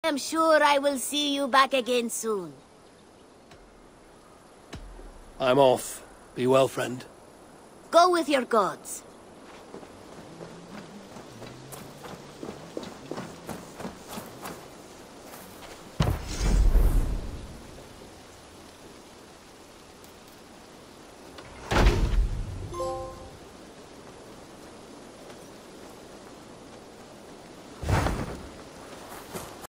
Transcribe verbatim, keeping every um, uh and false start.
I'm sure I will see you back again soon. I'm off. Be well, friend. Go with your gods.